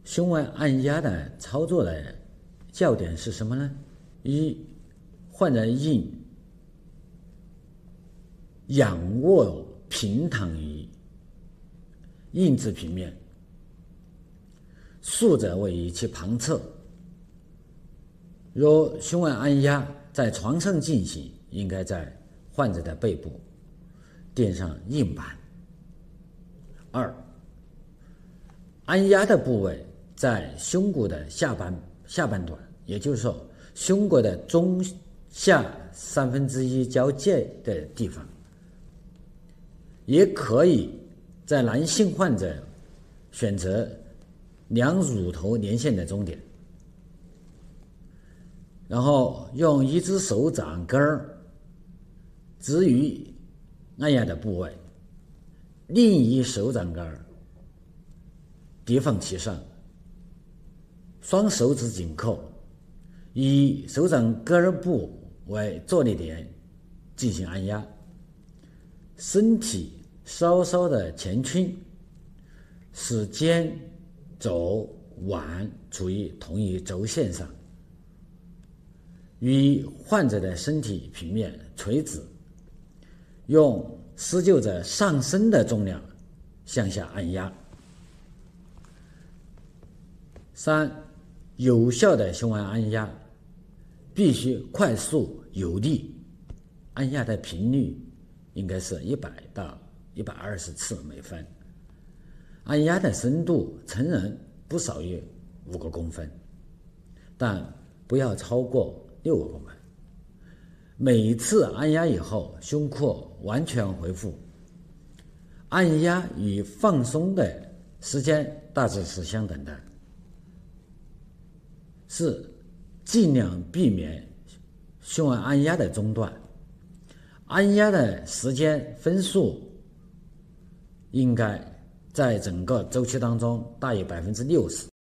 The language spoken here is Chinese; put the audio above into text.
胸外按压的操作的要点是什么呢？一，患者应仰卧平躺于硬质平面，竖着位于其旁侧。若胸外按压在床上进行，应该在患者的背部垫上硬板。二，按压的部位在胸骨的下半段，也就是说胸骨的中下1/3交界的地方，也可以在男性患者选择两乳头连线的中点，然后用一只手掌根置于按压的部位，另一手掌根叠放其上，双手指紧扣，以手掌根部为着力点进行按压，身体稍稍的前倾，使肩、肘、腕处于同一轴线上，与患者的身体平面垂直，用施救者上身的重量向下按压。三，有效的胸外按压必须快速有力，按压的频率应该是100到120次每分，按压的深度成人不少于5个公分，但不要超过6个公分。每次按压以后，胸廓完全恢复，按压与放松的时间大致是相等的，是尽量避免胸外按压的中断。按压的时间分数应该在整个周期当中大于60%。